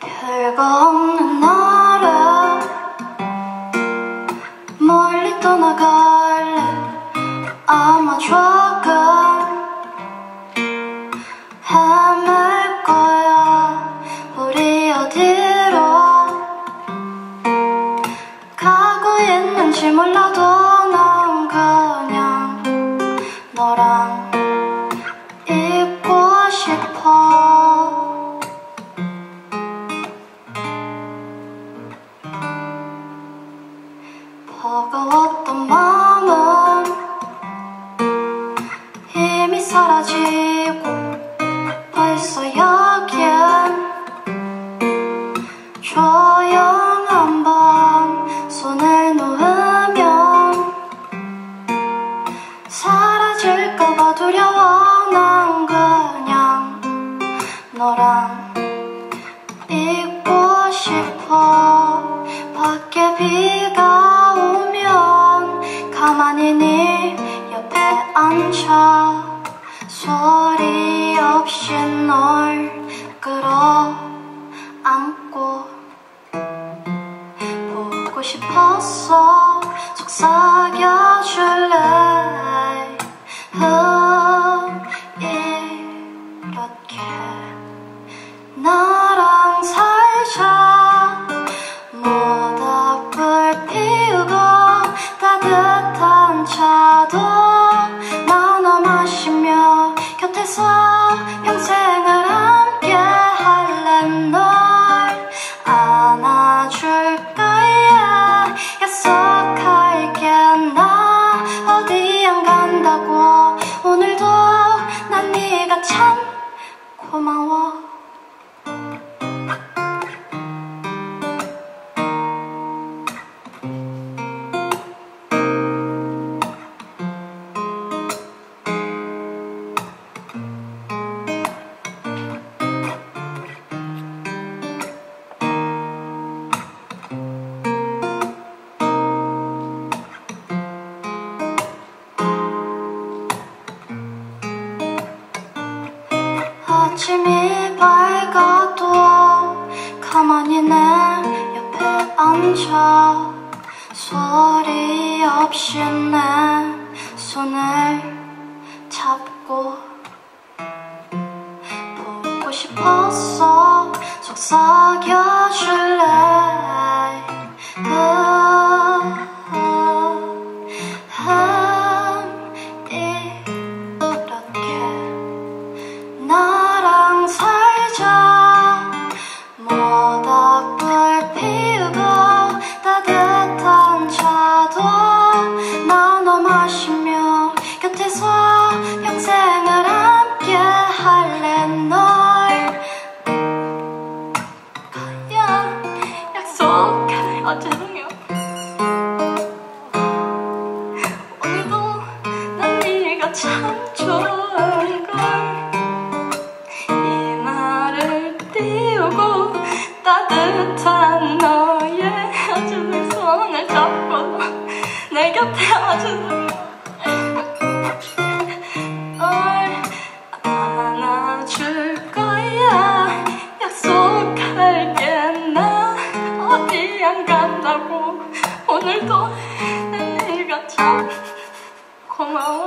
별거 없는 나를 멀리 떠나갈래. 아마 조금 헤맬 거야. 우리 어디로 가고 있는지 몰라도 난 그냥 너랑 있고 싶어. 버거웠던 마음은 이미 사라지고 벌써 여긴 조용한 밤. 손을 놓으면 사라질까봐 두려워. 난 그냥 너랑 있고 싶어. 밖에 비가 오면 가만히 네 옆에 앉아 소리 없이 널 끌어안고 보고 싶었어. 속삭여줄래. 이렇게 나랑 살자. 모닥불 피우고 따뜻한 차도 나눠 마시며 곁에서 평생을 함께 할래. 널 안아줄 거야. 약속할게. 나 어디 안 간다고. 오늘도 난 네가 참 고마워. 아침이 밝아도 가만히 내 옆에 앉아 소리 없이 내 손을 잡고 보고 싶었어. 속삭여줄래. 나랑 살자. 모닥불 피우고 따뜻한 차도 나눠 마시며 곁에서 평생을 함께 할래. 널 거야. 약속해. 죄송해요. 오늘도 난 네가 참 좋은걸. 띄우고 따뜻한 너의 아주 손을 잡고 내 곁에 와주는 널 안아줄 거야. 약속할게. 나 어디 안 간다고. 오늘도 네가 참 고마워.